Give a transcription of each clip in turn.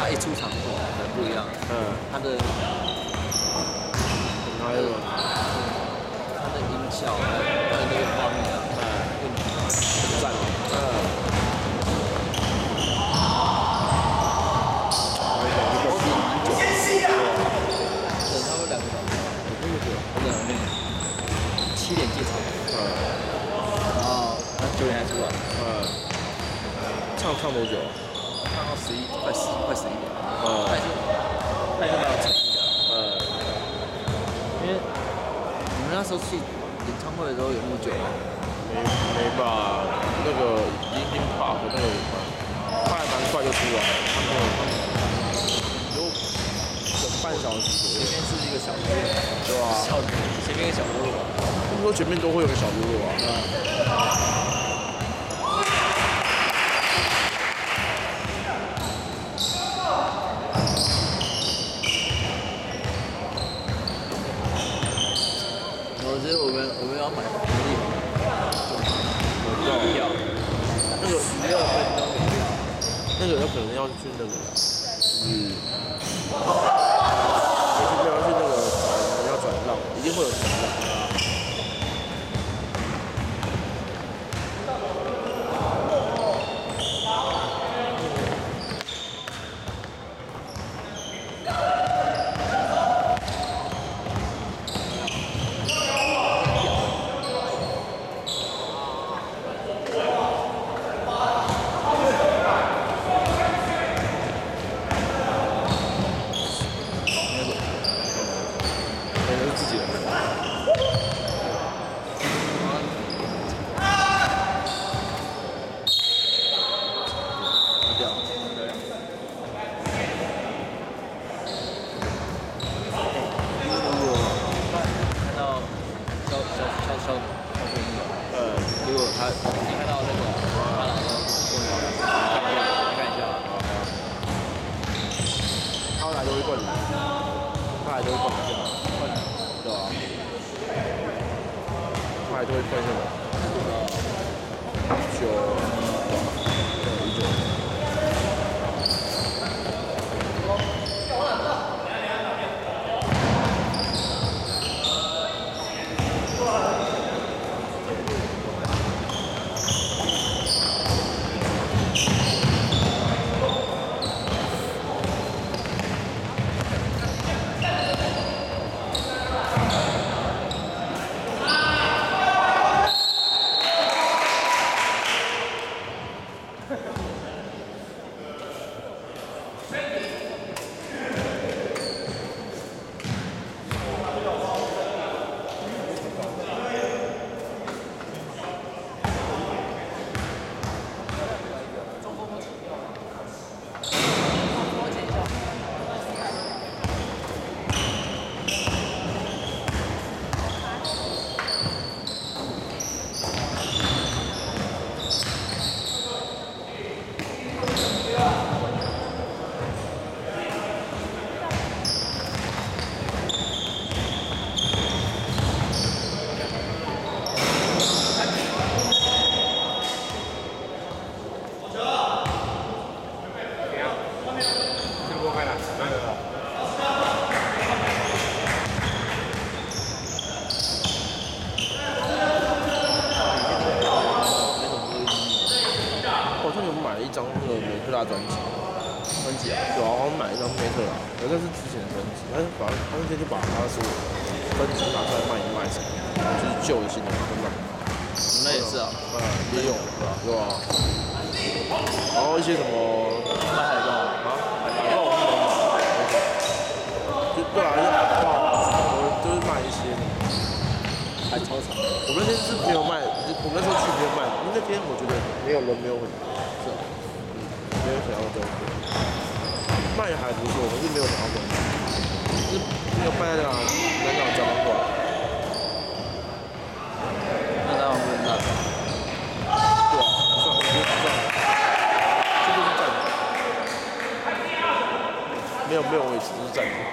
一出场很不一样。他的哪有？ 他的音效，还有他的那个画面啊，很赞。等他们2个小时，真的7点进场，然后他9点才出来， 唱多久？ 唱到快11点，他也是蛮有诚意的，因为你们那时候去演唱会的时候有那么久吗？ 没吧？那个Linkin Park那个他还蛮快就出来，有半小时， 前面是一个小路， 对吧？ 前面一个小路， 他们说前面都会有个小路啊。 我觉得我们要买福利票， 那个 16分钟给票， 那个有可能要去那个，要去那个要转让，一定会有转让。没有位置，就是站着。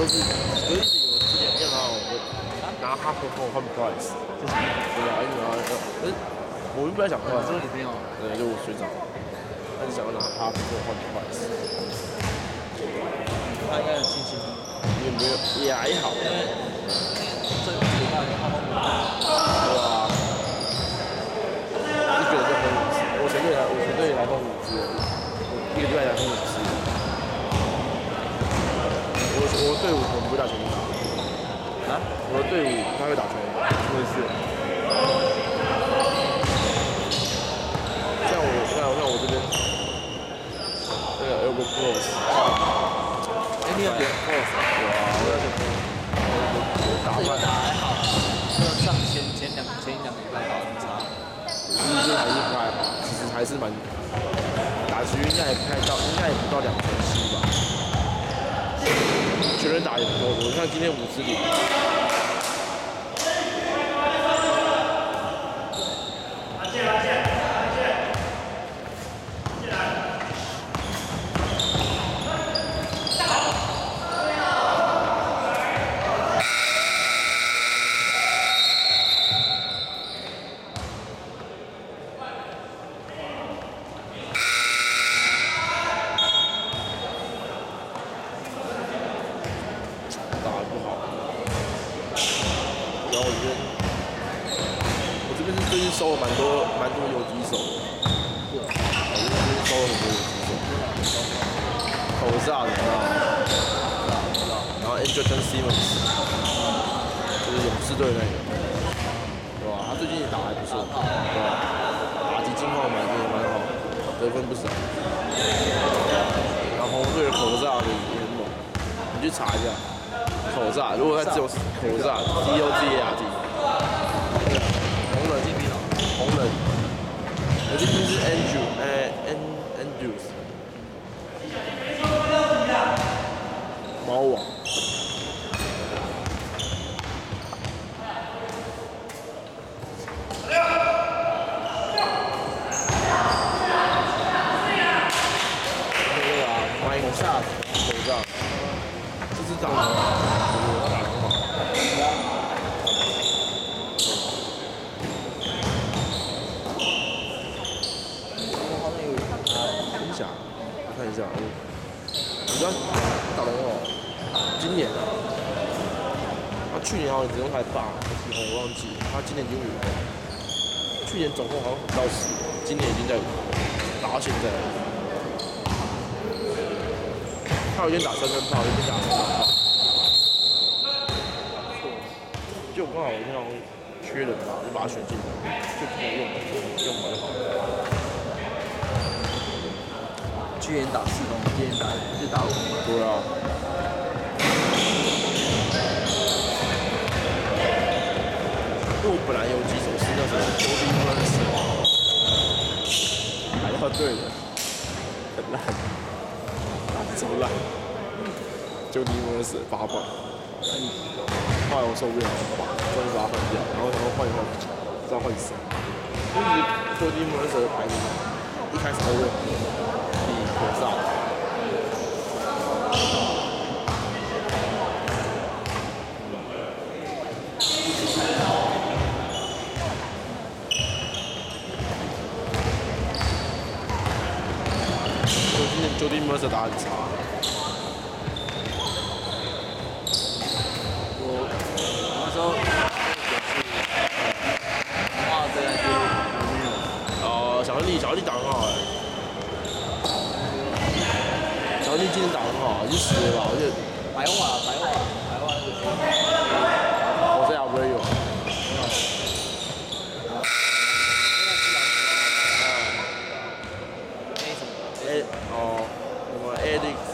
都是，一直有之前要拿哈佛换 price， 对啊，一直拿可是我原本在想换， 这个女朋友， 对，就我学长，他是想要拿哈佛换 price， 他应该有信心， 也没有，也还好， 因为这个礼拜他们对啊，一个人就分5次，我全队来分5次，我一个礼拜来分5次。我队伍可能不会打全垒打，我的队伍他会打全垒打，我也是。像我这边，那个 Elbow Close， 你有点 close， 对啊，我打这个打还好，就上前一两个礼拜打很差， 其实还是不太好，其实还是蛮打局应该也不到2700吧。全人打也不多，我看今天5支0。我这边是最近收了蛮多游击手的，我这边收了很多游击手，口罩的，然后 Andrelton Simmons， 就是勇士队那个，对吧？他最近也打还不错，对吧？打击近况也蛮好，得分不少。然后红队的口罩也很猛，你去查一下。口罩，如果他只有口罩 ，DOGARD， 红人，我这边是 Andrews， 猫王，那个口罩，这是打的。我看一下，你知道他打得很好，今年啊，他去年好像只用台8，我忘记，他今年已经5了，去年总共好像不到10，今年已经在5，打到现在。他有一天打3分炮，有一天打4分炮，就刚好我那种缺人吧，就把他选进来，就不用蛮好。 去年打4分，今年就打5分。 对啊。因为我本来有几首是那时候Jody Mercer， 还要对的，很烂，怎么烂？Jody Mercer 8棒，后来我受不了，终于把他换掉，然后换一换，不知道换谁。因为 Jody Mercer 的排名一开始都认比口罩。Jody Mercer 打很差， 我那时候小丽打很好小丽今天打很好，已经10了吧？我记得白袜我这不会有。什么 Alex